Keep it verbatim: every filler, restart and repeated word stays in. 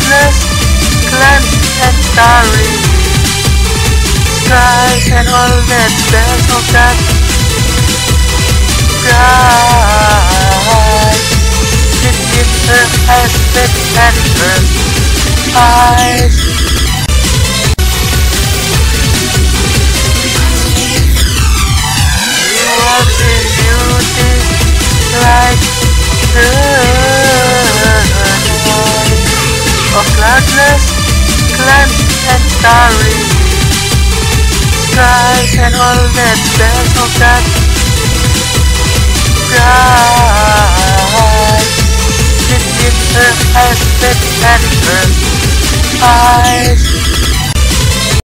cloudless, cleansed and starry, skies and all that there's of that bright. It gives her aspect and her eyes. You walk in beauty like the night of cloudless, cleansed and starry, skies and all that there's of that bright. It gives her aspect and her eyes.